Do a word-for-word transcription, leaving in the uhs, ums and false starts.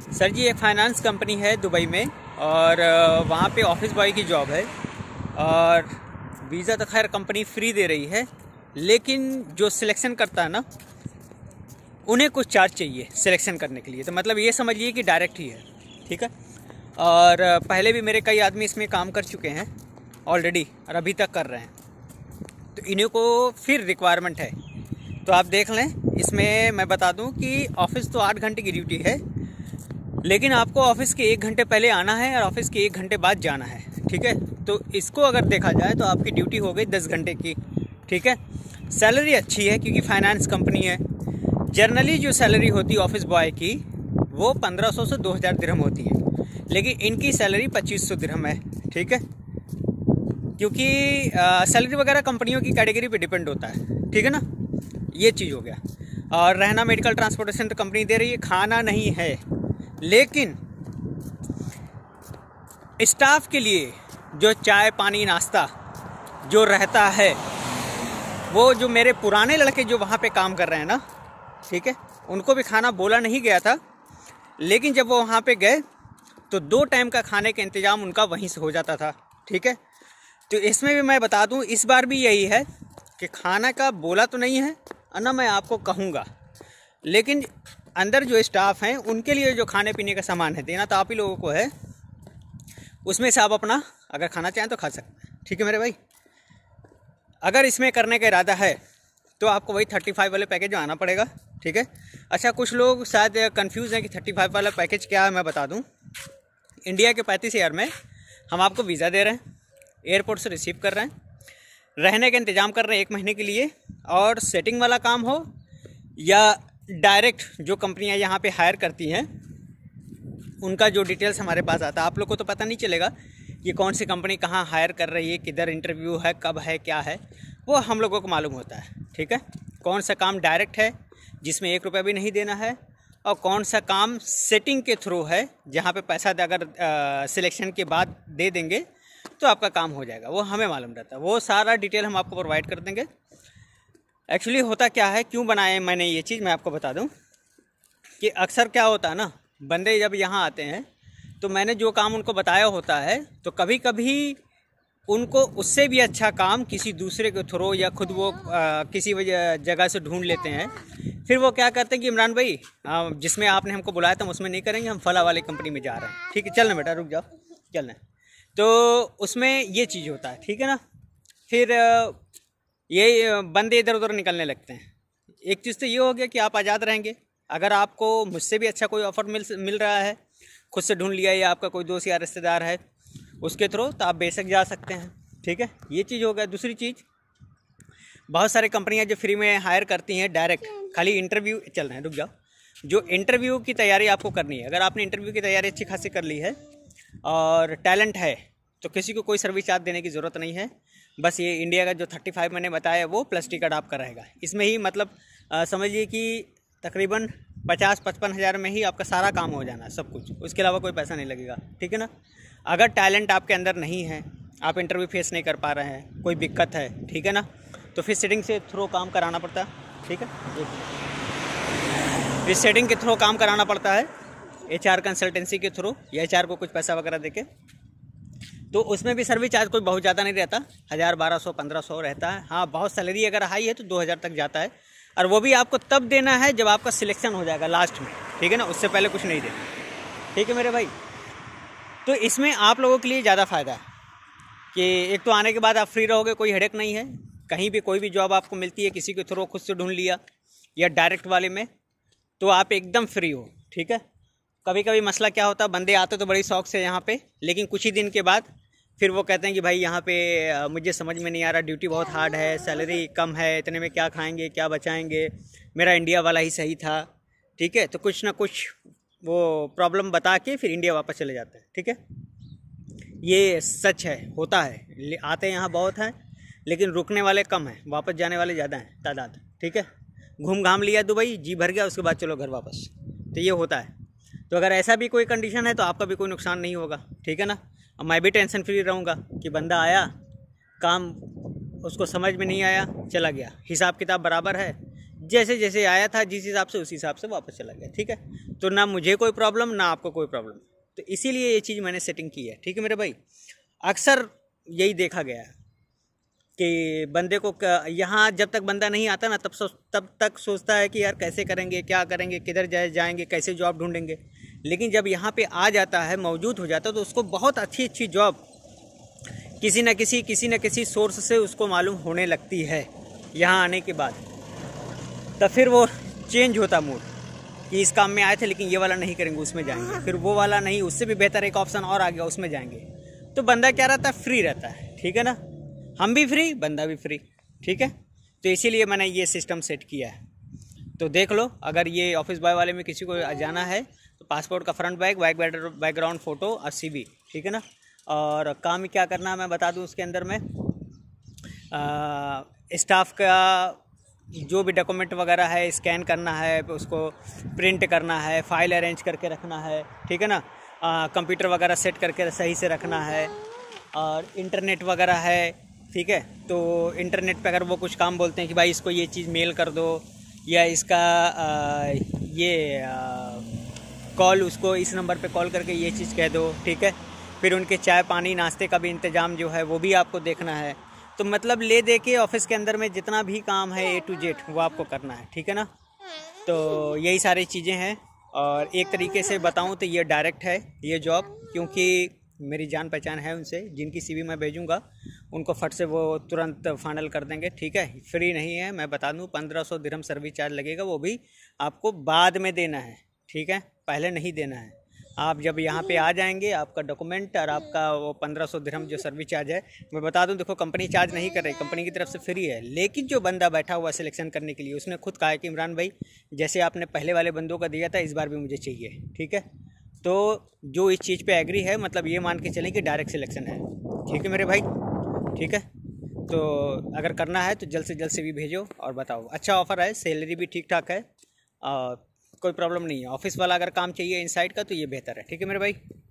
Sir जी, एक finance company है Dubai में और वहाँ पे ऑफिस बॉय की जॉब है और वीज़ा तो खैर कंपनी फ्री दे रही है, लेकिन जो सिलेक्शन करता है ना, उन्हें कुछ चार्ज चाहिए सिलेक्शन करने के लिए। तो मतलब ये समझिए कि डायरेक्ट ही है, ठीक है। और पहले भी मेरे कई आदमी इसमें काम कर चुके हैं ऑलरेडी और अभी तक कर रहे हैं, तो इन्हीं को फिर रिक्वायरमेंट है। तो आप देख लें, इसमें मैं बता दूं कि ऑफिस तो आठ घंटे की ड्यूटी है, लेकिन आपको ऑफिस के एक घंटे पहले आना है और ऑफिस के एक घंटे बाद जाना है, ठीक है। तो इसको अगर देखा जाए तो आपकी ड्यूटी हो गई दस घंटे की, ठीक है। सैलरी अच्छी है क्योंकि फाइनेंस कंपनी है। जनरली जो सैलरी होती है ऑफिस बॉय की वो पंद्रह सौ से दो हज़ार दिरहम होती है, लेकिन इनकी सैलरी पच्चीस सौ दिरहम है, ठीक है। क्योंकि सैलरी वगैरह कंपनियों की कैटेगरी पे डिपेंड होता है, ठीक है ना। ये चीज़ हो गया। और रहना, मेडिकल ट्रांसपोर्टेशन तो कंपनी दे रही है, खाना नहीं है। लेकिन स्टाफ के लिए जो चाय पानी नाश्ता जो रहता है, वो जो मेरे पुराने लड़के जो वहाँ पे काम कर रहे हैं ना, ठीक है, उनको भी खाना बोला नहीं गया था, लेकिन जब वो वहाँ पे गए तो दो टाइम का खाने का इंतज़ाम उनका वहीं से हो जाता था, ठीक है। तो इसमें भी मैं बता दूँ, इस बार भी यही है कि खाना का बोला तो नहीं है और ना मैं आपको कहूँगा, लेकिन अंदर जो स्टाफ हैं उनके लिए जो खाने पीने का सामान है देना तो आप ही लोगों को है। उसमें से आप अपना अगर खाना चाहें तो खा सकते हैं, ठीक है मेरे भाई। अगर इसमें करने का इरादा है तो आपको वही थर्टी फाइव वाले पैकेज में आना पड़ेगा, ठीक है। अच्छा, कुछ लोग शायद कंफ्यूज हैं कि थर्टी फाइव वाला पैकेज क्या है। मैं बता दूं, इंडिया के पैंतीस हज़ार में हम आपको वीज़ा दे रहे हैं, एयरपोर्ट से रिसीव कर रहे हैं, रहने का इंतज़ाम कर रहे हैं एक महीने के लिए, और सेटिंग वाला काम हो या डायरेक्ट जो कंपनियां यहाँ पे हायर करती हैं उनका जो डिटेल्स हमारे पास आता है। आप लोग को तो पता नहीं चलेगा कि कौन सी कंपनी कहाँ हायर कर रही है, किधर इंटरव्यू है, कब है, क्या है, वो हम लोगों को मालूम होता है, ठीक है। कौन सा काम डायरेक्ट है जिसमें एक रुपया भी नहीं देना है, और कौन सा काम सेटिंग के थ्रू है जहाँ पे पैसा अगर सिलेक्शन के बाद दे देंगे तो आपका काम हो जाएगा, वो हमें मालूम रहता है। वो सारा डिटेल हम आपको प्रोवाइड कर देंगे। एक्चुअली होता क्या है, क्यों बनाए मैंने ये चीज़, मैं आपको बता दूं कि अक्सर क्या होता है ना, बंदे जब यहाँ आते हैं तो मैंने जो काम उनको बताया होता है तो कभी कभी उनको उससे भी अच्छा काम किसी दूसरे के थ्रू या खुद वो आ, किसी जगह से ढूंढ लेते हैं। फिर वो क्या करते हैं कि इमरान भाई, आ, जिसमें आपने हमको बुलाया था हम उसमें नहीं करेंगे, हम फला वाली कंपनी में जा रहे हैं, ठीक है, चलना बेटा, रुक जाओ, चलना। तो उसमें ये चीज़ होता है, ठीक है ना। फिर ये बंदे इधर उधर निकलने लगते हैं। एक चीज़ तो ये हो गया कि आप आज़ाद रहेंगे। अगर आपको मुझसे भी अच्छा कोई ऑफ़र मिल मिल रहा है, खुद से ढूंढ लिया, या आपका कोई दोस्त या रिश्तेदार है उसके थ्रू, तो आप बेशक जा सकते हैं, ठीक है। ये चीज़ हो गया। दूसरी चीज़, बहुत सारी कंपनियां जो फ्री में हायर करती हैं डायरेक्ट, खाली इंटरव्यू चल रहे हैं, रुक जाओ, जो इंटरव्यू की तैयारी आपको करनी है, अगर आपने इंटरव्यू की तैयारी अच्छी खासी कर ली है और टैलेंट है तो किसी को कोई सर्विस चार्ज देने की ज़रूरत नहीं है। बस ये इंडिया का जो थर्टी फाइव मैंने बताया वो प्लस टिकट आपका रहेगा। इसमें ही मतलब समझिए कि तकरीबन पचास पचपन हज़ार में ही आपका सारा काम हो जाना है, सब कुछ, उसके अलावा कोई पैसा नहीं लगेगा, ठीक है ना। अगर टैलेंट आपके अंदर नहीं है, आप इंटरव्यू फेस नहीं कर पा रहे हैं, कोई दिक्कत है, ठीक है ना, तो फिर सेटिंग से थ्रू काम कराना पड़ता है, ठीक है। फिर सेटिंग के थ्रू काम कराना पड़ता है एच आर कंसल्टेंसी के थ्रू, या एच आर को कुछ पैसा वगैरह देके। तो उसमें भी सर्विस चार्ज कोई बहुत ज़्यादा नहीं रहता, हज़ार बारह सौ पंद्रह सौ रहता है। हाँ, बहुत सैलरी अगर हाई है तो दो हज़ार तक जाता है, और वो भी आपको तब देना है जब आपका सिलेक्शन हो जाएगा लास्ट में, ठीक है ना, उससे पहले कुछ नहीं देना, ठीक है मेरे भाई। तो इसमें आप लोगों के लिए ज़्यादा फ़ायदा है कि एक तो आने के बाद आप फ्री रहोगे, कोई हेडेक नहीं है। कहीं भी कोई भी जॉब आपको मिलती है किसी के थ्रू, खुद से ढूंढ लिया या डायरेक्ट वाले में, तो आप एकदम फ्री हो, ठीक है। कभी कभी मसला क्या होता है, बंदे आते तो बड़ी शौक से यहाँ पे, लेकिन कुछ ही दिन के बाद फिर वो कहते हैं कि भाई यहाँ पे मुझे समझ में नहीं आ रहा, ड्यूटी बहुत हार्ड है, सैलरी कम है, इतने में क्या खाएंगे, क्या बचाएंगे, मेरा इंडिया वाला ही सही था, ठीक है। तो कुछ ना कुछ वो प्रॉब्लम बता के फिर इंडिया वापस चले जाते हैं, ठीक है। ये सच है, होता है। आते यहाँ बहुत हैं लेकिन रुकने वाले कम हैं, वापस जाने वाले ज़्यादा हैं तादाद, ठीक है। घूम घाम लिया दुबई, जी भर गया, उसके बाद चलो घर वापस, तो ये होता है। तो अगर ऐसा भी कोई कंडीशन है तो आपका भी कोई नुकसान नहीं होगा, ठीक है ना। और मैं भी टेंशन फ्री रहूँगा कि बंदा आया, काम उसको समझ में नहीं आया, चला गया, हिसाब किताब बराबर है, जैसे जैसे आया था जिस हिसाब से उसी हिसाब से वापस चला गया। ठीक है, तो ना मुझे कोई प्रॉब्लम ना आपको कोई प्रॉब्लम, तो इसीलिए ये चीज़ मैंने सेटिंग की है। ठीक है मेरे भाई, अक्सर यही देखा गया है कि बंदे को यहाँ जब तक बंदा नहीं आता ना तब सोच तब तक सोचता है कि यार कैसे करेंगे, क्या करेंगे, किधर जाए जाएंगे, कैसे जॉब ढूंढेंगे। लेकिन जब यहाँ पे आ जाता है, मौजूद हो जाता है, तो उसको बहुत अच्छी अच्छी जॉब किसी न किसी किसी न किसी सोर्स से उसको मालूम होने लगती है। यहाँ आने के बाद तो फिर वो चेंज होता मूड कि इस काम में आए थे लेकिन ये वाला नहीं करेंगे, उसमें जाएंगे, फिर वो वाला नहीं, उससे भी बेहतर एक ऑप्शन और आ गया, उसमें जाएंगे। तो बंदा क्या रहता है, फ्री रहता है। ठीक है ना, हम भी फ्री, बंदा भी फ्री। ठीक है, तो इसीलिए मैंने ये सिस्टम सेट किया है। तो देख लो, अगर ये ऑफिस बॉय वाले में किसी को जाना है तो पासपोर्ट का front back, back background photo और सी वी। ठीक है ना, और काम क्या करना है मैं बता दूं। उसके अंदर में स्टाफ का जो भी डॉक्यूमेंट वगैरह है स्कैन करना है, उसको प्रिंट करना है, फाइल अरेंज करके रखना है। ठीक है ना, कंप्यूटर वगैरह सेट करके सही से रखना है, और इंटरनेट वगैरह है। ठीक है, तो इंटरनेट पे अगर वो कुछ काम बोलते हैं कि भाई इसको ये चीज़ मेल कर दो, या इसका आ, ये कॉल उसको इस नंबर पे कॉल करके ये चीज़ कह दो। ठीक है, फिर उनके चाय पानी नाश्ते का भी इंतज़ाम जो है वो भी आपको देखना है। तो मतलब ले दे के ऑफिस के अंदर में जितना भी काम है ए टू जेड वो आपको करना है। ठीक है ना, तो यही सारी चीज़ें हैं। और एक तरीके से बताऊं तो ये डायरेक्ट है ये जॉब, क्योंकि मेरी जान पहचान है उनसे, जिनकी सीवी मैं भेजूंगा उनको फट से वो तुरंत फाइनल कर देंगे। ठीक है, फ्री नहीं है, मैं बता दूं पंद्रह सौ दिरहम सर्विस चार्ज लगेगा, वो भी आपको बाद में देना है। ठीक है, पहले नहीं देना है। आप जब यहाँ पे आ जाएंगे, आपका डॉक्यूमेंट और आपका वो पंद्रह सौ दिरहम जो सर्विस चार्ज है, मैं बता दूं देखो कंपनी चार्ज नहीं कर रही, कंपनी की तरफ से फ्री है। लेकिन जो बंदा बैठा हुआ सिलेक्शन करने के लिए, उसने खुद कहा है कि इमरान भाई जैसे आपने पहले वाले बंदों का दिया था इस बार भी मुझे चाहिए। ठीक है, तो जो इस चीज़ पे एग्री है, मतलब ये मान के चलें कि डायरेक्ट सिलेक्शन है। ठीक है मेरे भाई, ठीक है, तो अगर करना है तो जल्द से जल्द से भी भेजो और बताओ। अच्छा ऑफ़र है, सैलरी भी ठीक ठाक है, और कोई प्रॉब्लम नहीं है। ऑफिस वाला अगर काम चाहिए इनसाइड का तो ये बेहतर है। ठीक है मेरे भाई।